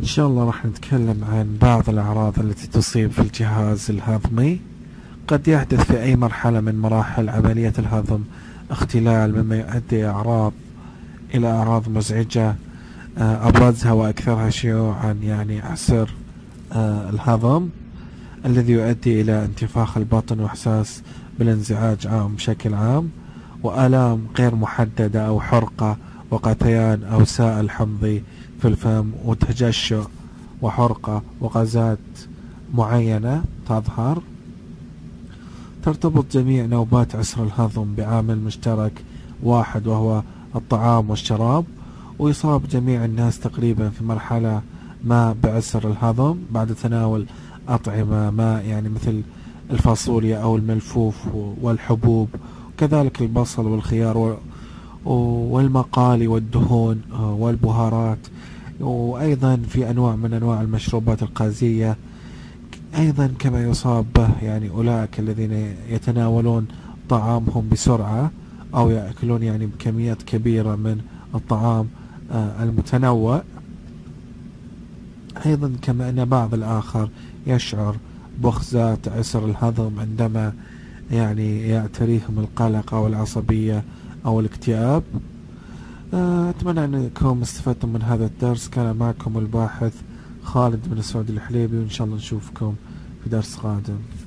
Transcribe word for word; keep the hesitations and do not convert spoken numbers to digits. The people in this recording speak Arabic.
إن شاء الله راح نتكلم عن بعض الأعراض التي تصيب في الجهاز الهضمي. قد يحدث في أي مرحلة من مراحل عملية الهضم اختلال مما يؤدي أعراض إلى أعراض مزعجة، أبرزها وأكثرها شيوعا يعني عسر الهضم الذي يؤدي إلى انتفاخ البطن وإحساس بالانزعاج عام بشكل عام، وآلام غير محددة أو حرقة وقثيان أو سائل حمضي في الفم وتجشؤ وحرقة وغازات معينة تظهر. ترتبط جميع نوبات عسر الهضم بعامل مشترك واحد وهو الطعام والشراب، ويصاب جميع الناس تقريبا في مرحلة ما بعسر الهضم بعد تناول أطعمة ما يعني مثل الفاصوليا أو الملفوف والحبوب، وكذلك البصل والخيار والمقالي والدهون والبهارات، وأيضا في أنواع من أنواع المشروبات الغازية. أيضا كما يصاب به يعني أولئك الذين يتناولون طعامهم بسرعة أو يأكلون يعني بكميات كبيرة من الطعام المتنوع. أيضا كما أن بعض الآخر يشعر بأخذات عسر الهضم عندما يعني يعتريهم القلق أو العصبية أو الاكتئاب. أتمنى أنكم استفدتم من هذا الدرس. كان معكم الباحث خالد بن سعود الحليبي، وإن شاء الله نشوفكم في درس قادم.